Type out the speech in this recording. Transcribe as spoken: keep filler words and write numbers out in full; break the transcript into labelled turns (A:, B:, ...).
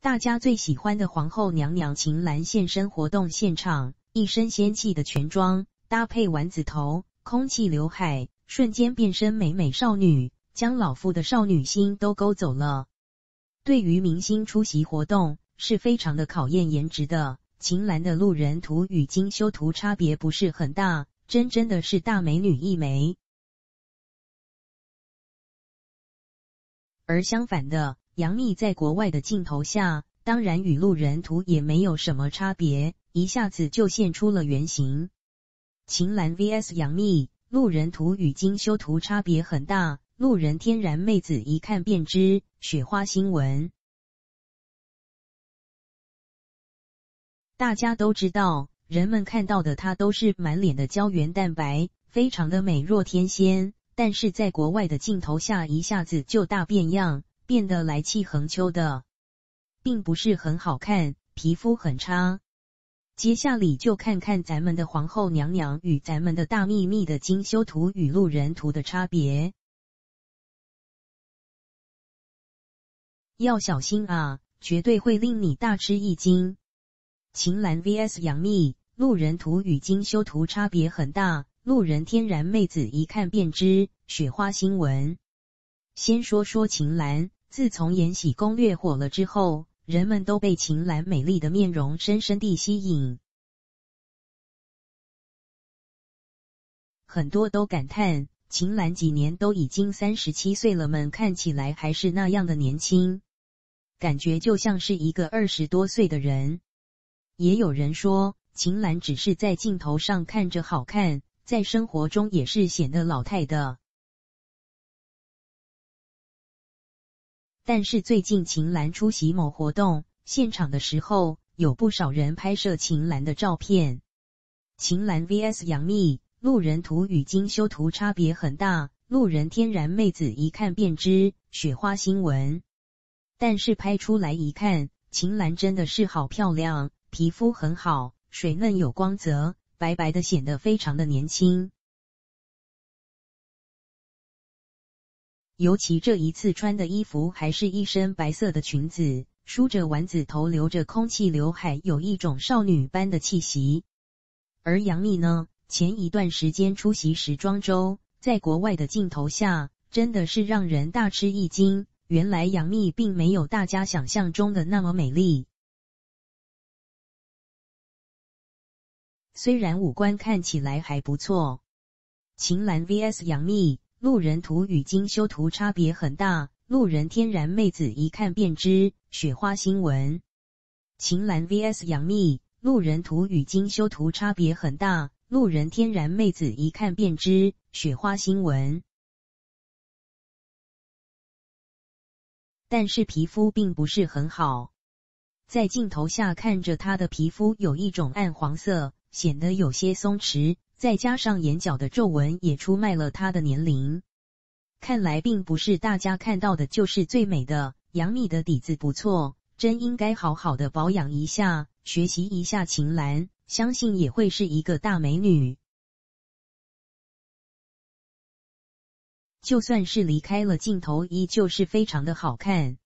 A: 大家最喜欢的皇后娘娘秦岚现身活动现场，一身仙气的全妆，搭配丸子头、空气刘海，瞬间变身美美少女，将老夫的少女心都勾走了。对于明星出席活动，是非常的考验颜值的。秦岚的路人图与精修图差别不是很大，真真的是大美女一枚。而相反的，杨幂在国外的镜头下，当然与路人图也没有什么差别，一下子就现出了原形。秦岚 V S 杨幂，路人图与精修图差别很大，路人天然妹子一看便知，雪花新闻。大家都知道，人们看到的她都是满脸的胶原蛋白，非常的美若天仙，但是在国外的镜头下一下子就大变样，变得来气横秋的，并不是很好看，皮肤很差。接下来就看看咱们的皇后娘娘与咱们的大秘密的精修图与路人图的差别。要小心啊，绝对会令你大吃一惊。秦岚 V S 杨幂，路人图与精修图差别很大，路人天然妹子一看便知，雪花新闻。先说说秦岚，自从《延禧攻略》火了之后，人们都被秦岚美丽的面容深深地吸引，很多都感叹，秦岚几年都已经三十七岁了，们看起来还是那样的年轻，感觉就像是一个二十多岁的人。也有人说，秦岚只是在镜头上看着好看，在生活中也是显得老态的。但是最近秦岚出席某活动现场的时候，有不少人拍摄秦岚的照片。秦岚 V S 杨幂，路人图与精修图差别很大，路人天然妹子一看便知，雪花新闻。但是拍出来一看，秦岚真的是好漂亮，皮肤很好，水嫩有光泽，白白的显得非常的年轻。尤其这一次穿的衣服还是一身白色的裙子，梳着丸子头，留着空气刘海，有一种少女般的气息。而杨幂呢，前一段时间出席时装周，在国外的镜头下，真的是让人大吃一惊，原来杨幂并没有大家想象中的那么美丽。虽然五官看起来还不错，秦岚 V S 杨幂，路人图与精修图差别很大，路人天然妹子一看便知，雪花新闻。秦岚 V S 杨幂，路人图与精修图差别很大，路人天然妹子一看便知，雪花新闻。但是皮肤并不是很好，在镜头下看着她的皮肤有一种暗黄色，显得有些松弛，再加上眼角的皱纹也出卖了她的年龄。看来并不是大家看到的就是最美的，杨幂的底子不错，真应该好好的保养一下，学习一下秦岚，相信也会是一个大美女。就算是离开了镜头，依旧是非常的好看。